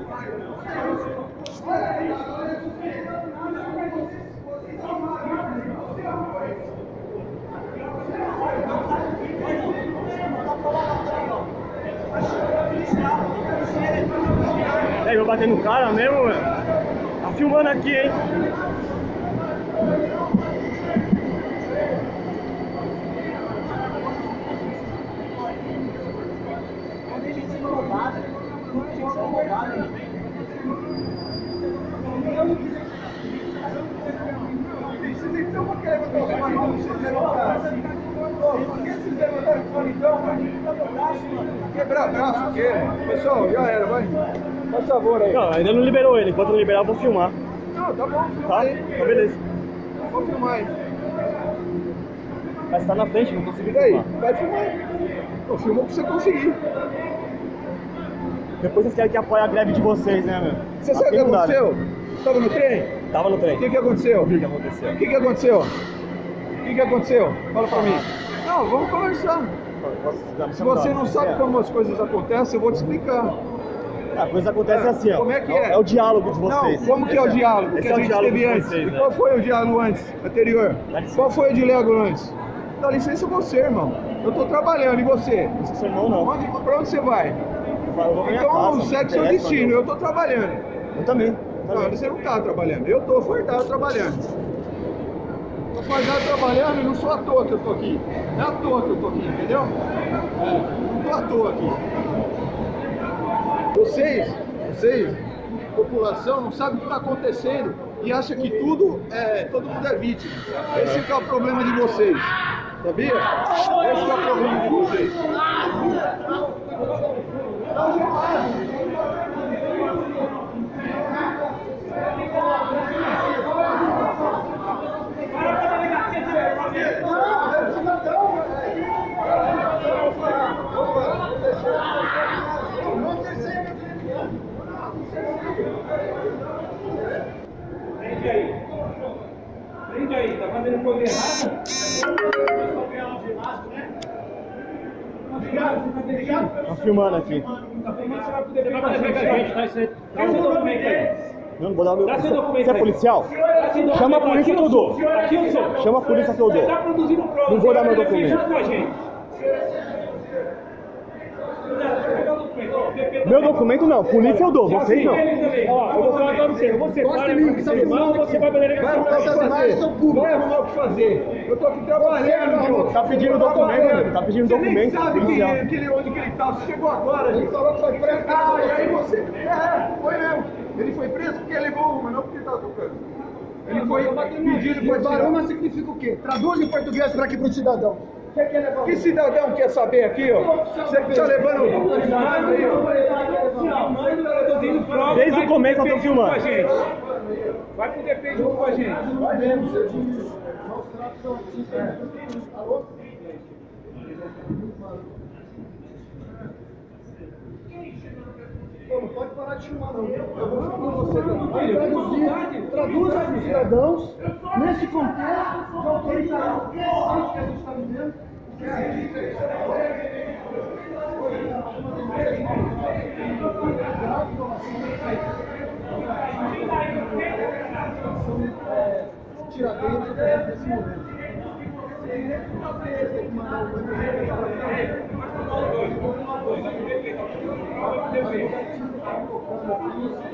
É, eu vou bater no cara mesmo, mano. Tá filmando aqui, hein? Quebrar braço, o quê? Pessoal, já era, vai. Faz favor aí. Não, ainda não liberou ele. Enquanto não liberar, eu vou filmar. Não, tá bom, filma Tá? aí. Então, beleza. Vou filmar aí. Mas tá na frente, não consegui E aí? filmar. Vai filmar. Eu filmo pra você conseguir. Depois vocês querem que apoie a greve de vocês, né, meu? Você sabe o que Assim não dá, né? aconteceu? Tava no trem? Tava no trem. O que aconteceu? O que aconteceu? O que aconteceu? O que aconteceu? Fala pra mim. Não, vamos conversar. Se você não sabe como as coisas acontecem, eu vou te explicar. A coisa acontece assim, ó. Como é que é? É o diálogo de vocês. Não, como que é o diálogo que a gente teve antes? E qual foi o diálogo anterior? Qual foi o diálogo antes? Dá licença você, irmão. Eu tô trabalhando, e você? Não sou seu irmão, não. Pra onde você vai? Eu vou pra minha Então casa, segue seu interessa, destino, eu... eu tô trabalhando. Eu também. Não, você não tá trabalhando. Eu tô fardado trabalhando. Tô fardado trabalhando e não sou à toa que eu tô aqui. Não é à toa que eu tô aqui, entendeu? Não tô à toa aqui. Vocês, população, não sabem o que está acontecendo e acha que todo mundo é vítima. Esse que é o problema de vocês. Sabia? Esse que é o problema de vocês. Prende aí, tá fazendo coisa errada? Tá filmando aqui. Tá filmando, você vai poder pegar a gente, tá? Você dá seu documento aí. Não, não vou dar o meu. Dá seu documento Você é aí. policial? Chama a polícia que eu dou. Aqui eu sou. Chama a polícia que eu Você dou. tá produzindo prova. Não vou dar meu você vai documento. junto com a gente. Meu documento não, polícia eu dou, vocês não. Ó, eu vou falar pra você, você para de ser mal, você vai poder Vai arrumar o que fazer. Vai arrumar o que fazer. Eu tô aqui trabalhando, meu. Tá pedindo documento, tá pedindo Você nem documento. sabe policial. onde que ele tá. Você chegou agora, gente. Falou que foi preso. Ah, e aí você... foi mesmo. Ele foi preso porque ele levou uma, não porque ele tava tocando. Ele foi pedido pra tirar. Baruma significa o quê? Traduz em português para aqui pro cidadão. Que cidadão quer saber aqui, ó? Você que tá levando... Desde o começo eu tô filmando. Vai pro DP junto com a gente. Vai mesmo, você diz. Alô? Pô, não pode parar de filmar, não. Eu vou filmar você também. Traduza para os cidadãos, nesse contexto de autoritarismo que a gente está vivendo. Tiradentes nesse momento. Tem que mandar o